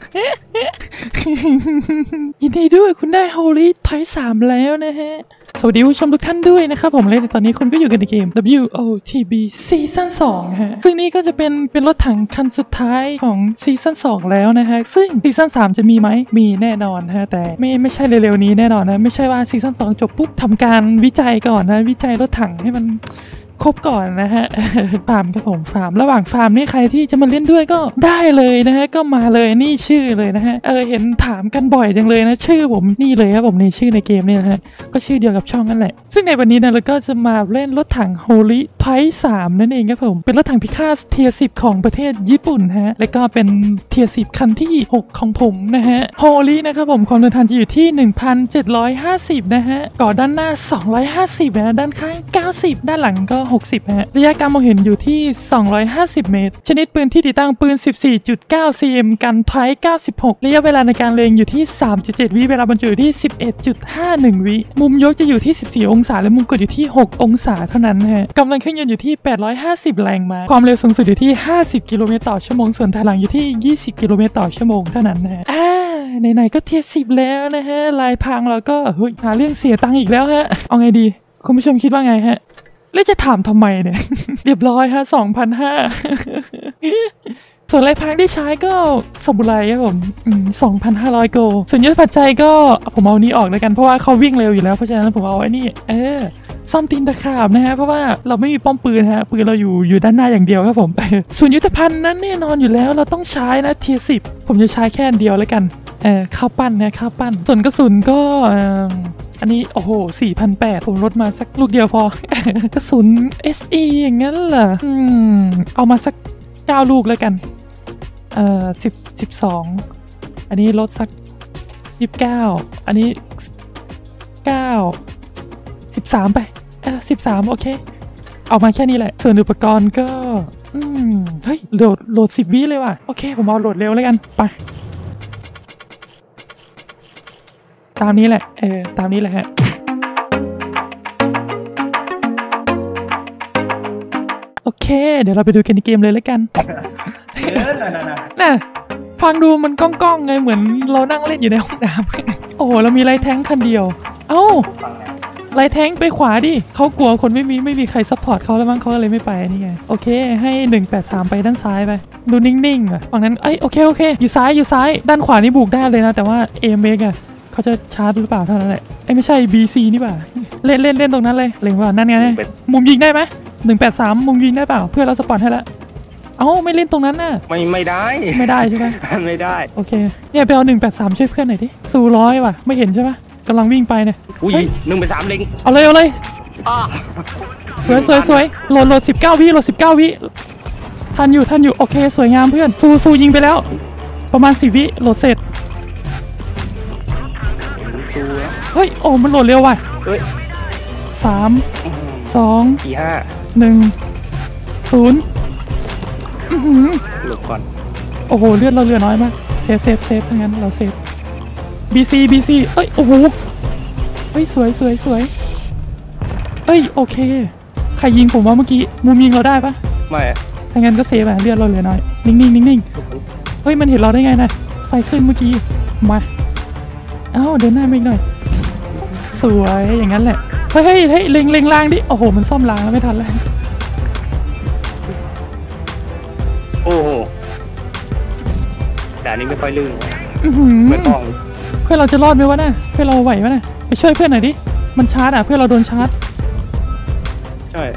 ยินดีด้วยคุณได้ Holy Type 3แล้วนะฮะสวัสดีผู้ชมทุกท่านด้วยนะครับผมและในตอนนี้คุณก็อยู่กันในเกม WOTB ซีซั่น2ฮะซึ่งนี่ก็จะเป็นรถถังคันสุดท้ายของซีซั่น2แล้วนะฮะซึ่งซีซั่น3จะมีไหมมีแน่นอนฮะแต่ไม่ใช่เร็วๆนี้แน่นอนนะไม่ใช่ว่าซีซั่น2จบปุ๊บทำการวิจัยก่อนนะวิจัยรถถังให้มันครบก่อนนะฮะฟาร์มครับผมฟาร์มระหว่างฟาร์มนี่ใครที่จะมาเล่นด้วยก็ได้เลยนะฮะก็มาเลยนี่ชื่อเลยนะฮะเห็นถามกันบ่อยจังเลยนะชื่อผมนี่เลยครับผมในชื่อในเกมเนี่ยนะฮะก็ชื่อเดียวกับช่องนั่นแหละซึ่งในวันนี้นะเราก็จะมาเล่นรถถัง Holy Type 3นั่นเองครับผมเป็นรถถังพิฆาตเทียร์10ของประเทศญี่ปุ่นฮะและก็เป็นเทียร์10คันที่6ของผมนะฮะ Holy นะครับผมความเดินทางจะอยู่ที่ 1,750 นะฮะก่อด้านหน้า250นะด้านข้าง90ด้านหลังก็60ฮะระยะการมองเห็นอยู่ที่250เมตรชนิดปืนที่ติดตั้งปืน 14.9 cm กันไทป์96ระยะเวลาในการเล็งอยู่ที่ 3.7 วิเวลาบรรจุอยู่ที่ 11.51 วิมุมยกจะอยู่ที่14องศาและมุมกดอยู่ที่6องศาเท่านั้นฮะกำลังเครื่องยนต์อยู่ที่850แรงม้าความเร็วสูงสุดอยู่ที่50กิโลเมตรต่อชั่วโมงส่วนถอยหลังอยู่ที่20กิโลเมตรต่อชั่วโมงเท่านั้นนะฮะไหนๆก็เทียร์10แล้วนะฮะลายพังเราก็หาเรื่องเสียตังค์อีกแล้วฮะเอาไงดีคุณผู้ชมคิดว่าไงฮะแล้วจะถามทำไมเนี่ย เรียบร้อยฮะ 2,500 ส่วนลายพรางที่ใช้ก็สมุไรครับผม 2,500 โกส่วนยุทธปัจจัยก็ผมเอานี้ออกแล้วกันเพราะว่าเขาวิ่งเร็วอยู่แล้วเพราะฉะนั้นผมเอาไอ้นี่ซ่อมตีนตะขาบนะฮะเพราะว่าเราไม่มีป้อมปืนฮะปืนเราอยู่ด้านหน้าอย่างเดียวครับผม ส่วนยุทธภัณฑ์นั้นแน่นอนอยู่แล้วเราต้องใช้นะเทียร์10ผมจะใช้แค่เดียวแล้วกันข้าวปั้นนะข้าวปั้นส่วนกระสุนก็อันนี้โอ้โห 4,800 ผมลดมาสักลูกเดียวพอ กระสุน SE อย่างนั้นเหรอเอามาสัก9ลูกแล้วกัน12อันนี้ลดสัก29อันนี้9 13ไป13โอเคเอามาแค่นี้แหละส่วนอุปกรณ์ก็เฮ้ยโหลด10 วิเลยว่ะโอเคผมเอาโหลดเร็วแล้วกันไปตามนี้แหละตามนี้แหละฮะโอเคเดี๋ยวเราไปดูกันในเกมเลยแล้วกันน่ะฟังดูมันก้องๆไงเหมือนเรานั่งเล่นอยู่ในห้องน้ำ โอ้โหเรามีไลท์แทงค์คันเดียวเอ้าไลท์แทงค์ไปขวาดิเขากลัวคนไม่มีใครซัพพอร์ตเขาแล้วมั้งเขาเลยไม่ไปนี่ไงโอเคให้183ไปด้านซ้ายไปดูนิ่งๆอ่ะฝั่งนั้นโอเคอยู่ซ้ายด้านขวานี่บุกได้เลยนะแต่ว่าเอเมกอ่ะเขาจะชาร์จหรือเปล่าเท่านั้นแหละไม่ใช่ BC นี่ป่ะเล่นตรงนั้นเลยเล็งว่านั่นไงมุมยิงได้ไหม183มุมยิงได้เปล่าเพื่อนเราสปอร์ตให้แล้วไม่เล่นตรงนั้นน่ะไม่ได้ใช่ไหมไม่ได้โอเคเนี่ยไปเอา183ช่วยเพื่อนหน่อยดิสู้100ว่ะไม่เห็นใช่ปะกำลังวิ่งไปเนี่ยอุ้ย183เล็งเอาเลยสวยโหลด19 วิโหลด19 วิทันอยู่โอเคสวยงามเพื่อนสู้ยิงไปแล้วประมาณ10 วิโหลดเสร็จเฮ้ยโอ้มันโหลดเร็วว่ะ3 2 1 0 หลบก่อนโอ้โหเลือดเราเหลือน้อยมากเซฟทั้งนั้นเราเซฟ BC โอ้โหเฮ้ยสวยโอเคใครยิงผมว่าเมื่อกี้มุมยิงเราได้ปะไม่ถ้างั้นก็เซฟเลือดเราเหลือน้อยนิ่งเฮ้ยมันเห็นเราได้ไงนะไฟขึ้นเมื่อกี้มาเดินหน้ามาอีกหน่อยสวยอย่างนั้นแหละเฮ้ยเล็งล่างดิโอ้โหมันซ่อมล้างแล้วไม่ทันแล้วโอ้โหแต่นี้ไม่ค่อยลื่นไม่ต้องเพื่อนเราจะรอดไหมวะน่ะเพื่อนเราไหวไหมน่ะไปช่วยเพื่อนหน่อยดิมันชาร์จเพื่อนเราโดนชาร์จใช่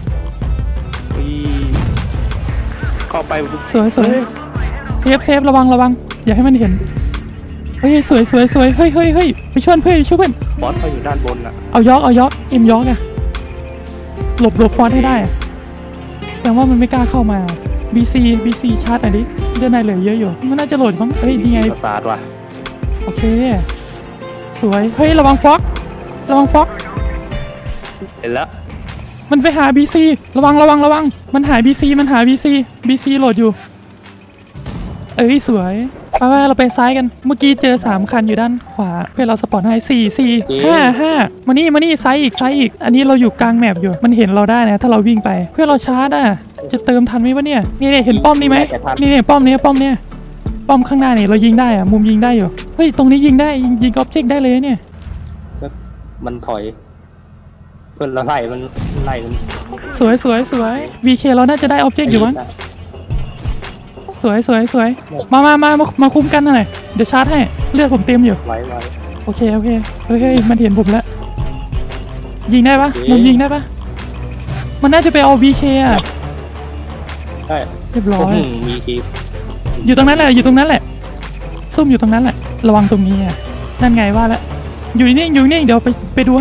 เข้าไปสวยเซฟระวังอย่าให้มันเห็นเฮ้ยสวยเฮ้ยไปช่วยเพื่อนบอสเขาอยู่ด้านบนน่ะเอายอกเอ็มยอกอะหลบฟอสให้ได้แต่ว่ามันไม่กล้าเข้ามา BC ชาร์จหน่อยดิเดือนไหนเหลือเยอะอยู่มันน่าจะโหลดมั้งนี่ไงศาสตร์ว่ะโอเคสวยเฮ้ยระวังฟ็อกเห็นแล้วมันไปหา BC ระวังมันหาย BC โหลดอยู่สวยไปเราไปซ้ายกันเมื่อกี้เจอ3คันอยู่ด้านขวาเพื่อเราสปอร์ตให้5มานี่ซ้ายอีกอันนี้เราอยู่กลางแมปอยู่มันเห็นเราได้นะถ้าเราวิ่งไปเพื่อเราชาร์จจะเติมทันไหมวะเนี่ยนี่เห็นป้อมนี้ไหมนี่ป้อมนี้ป้อมข้างหน้าเนี่ยเรายิงได้อะมุมยิงได้อยู่เฮ้ยตรงนี้ยิงได้ยิงออบเจกต์ได้เลยเนี่ยมันถอยเพื่อนเราไล่มันไล่มันสวย VK เราน่าจะได้ออบเจกต์อยู่มั้งสวยมาคุ้มกันหน่อยเดี๋ยวชาร์จให้เลือดผมเต็มอยู่ไว้โอเคเฮ้ยมันเห็นผมแล้วยิงได้ปะมุมยิงได้ปะมันน่าจะไปเอา VK อ่ะใช่เรียบร้อยมีทีอยู่ตรงนั้นแหละซุ่มอยู่ตรงนั้นแหละระวังตรงนี้อ่ะนั่นไงว่าแล้วอยู่นิ่งเดี๋ยวไปดูให้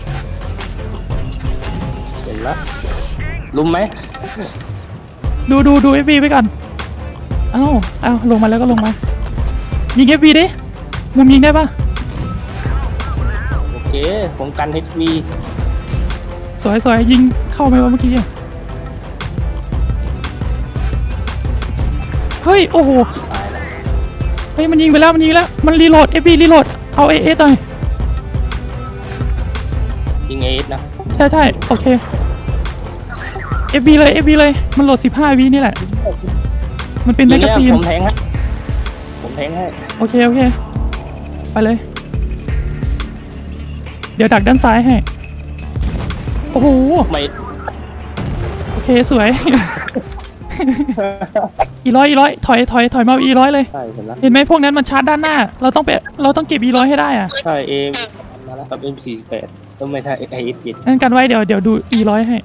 เห็นแล้วลุมไหมดู FB ไปก่อนเอ้าลงมาแล้วก็ลงมายิง FB ดิมุมยิงได้ปะโอเคผมกัน HV สวยยิงเข้าไหมวะเมื่อกี้อะเฮ้ยโอ้โหตายแล้วเฮ้ยมันยิงไปแล้วมันรีโหลด FB รีโหลดเอา AS หน่อยยิงเอสนะใช่โอเค FB เลยมันโหลด15 วินี่แหละมันเป็นแมกกาซีนผมแทงให้โอเคไปเลยเดี๋ยวดักด้านซ้ายให้โอ้โหไม่โอเคสวย อีร้อยถอยมาอีร้อยเลยใช่เห็นแล้วเห็นไหมพวกนั้นมันชาร์จด้านหน้าเราต้องเก็บอีร้อยให้ได้อะใช่เอมาแล้วกับ M48 ต้องไม่ใช่ไอเอสงั้นกันไว้เดี๋ยวดูอีร้อยให้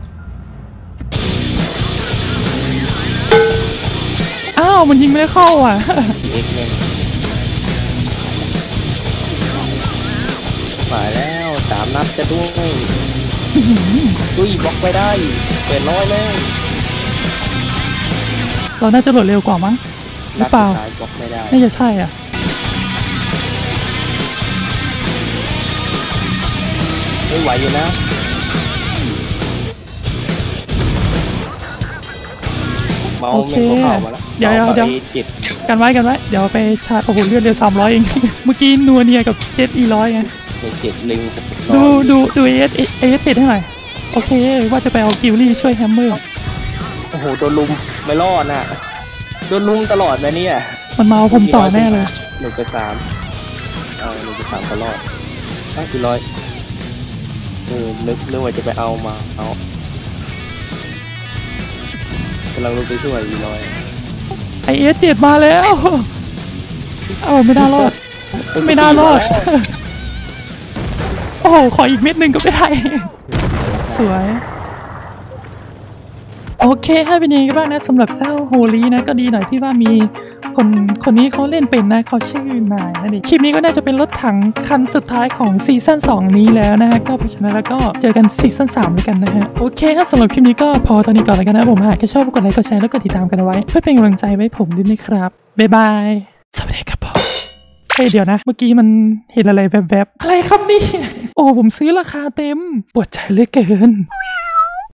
อ้าวมันยิงไม่ได้เข้าอ่ะเอ็กเมนมาแล้ว3 นัดจะด้วยอุ้ยบล็อกไปได้เป็นร้อยเลยเราน่าจะโหลดเร็วกว่ามั้งหรือเปล่านัดสุดท้ายบล็อกไม่ได้น่าจะใช่อ่ะไม่ไหวอยู่นะเมาโอเคไม่เข้ามาแล้วเดี๋ยวจิตกันไว้เดี๋ยวไปชาร์จโอ้โหเลือดเร็ว300เอง เมื่อกี้นัวเนียกับเจ็ตอีร้อยไงจิตลิงดูAS 7ให้หน่อยโอเคว่าจะไปเอากิลลี่ช่วยแฮมเมอร์โอ้โหโดนลุมไม่รอดน่ะโดนลุมตลอดนะเนี่ยมันมาเอาผมต่อแน่เลย 1-3 1-3 ตลอดกี่ร้อยนึกว่าจะไปเอามากำลังลงไปช่วยกี่ร้อย AS 7มาแล้วไม่น่ารอด โอ้โหขออีกเม็ดหนึ่งก็ไม่ได้ สวย โอเคให้เป็นยังไงกันบ้างนะสำหรับเจ้าโฮลี่นะก็ดีหน่อยที่ว่ามีคนนี้เขาเล่นเป็นนะเขาชื่อนายนั่นเองคลิปนี้ก็น่าจะเป็นรถถังคันสุดท้ายของซีซั่น2นี้แล้วนะฮะก็เพราะฉะนั้นแล้วก็เจอกันซีซั่น3เลยกันนะฮะโอเคถ้าสำหรับคลิปนี้ก็พอตอนนี้ก่อนแล้วกันนะผมหากชอบกดไลค์กดแชร์แล้วก็ติดตามกันเอาไว้เพื่อเป็นกำลังใจไว้ผมด้วยนะครับบ๊ายบายสวัสดีครับผมเฮ้ยเดี๋ยวนะเมื่อกี้มันเห็นอะไรแบบอะไรครับนี่โอ้ผมซื้อราคาเต็มปวดใจเหลือเกิน